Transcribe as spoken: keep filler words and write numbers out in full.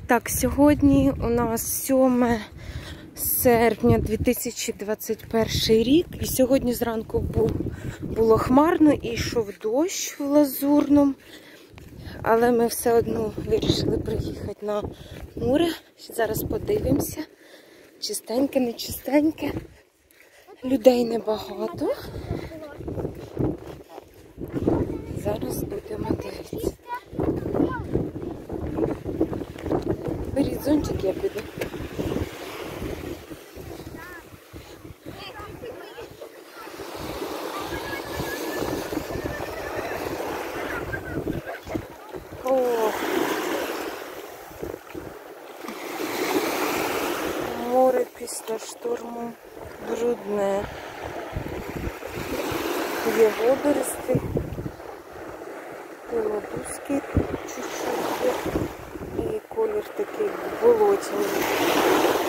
Так, сьогодні у нас сьоме серпня дві тисячі двадцять перший рік. І сьогодні зранку був, було хмарно і йшов дощ в Лазурному. Але ми все одно вирішили приїхати на море. Зараз подивимося. Чистеньке, не чистеньке. Людей небагато. Зараз будемо дивитися. Беріть зонтик, я піду. О! Море після шторму брудне. Є водорості. Молодузький чуть-чуть. І колір такий болотяний.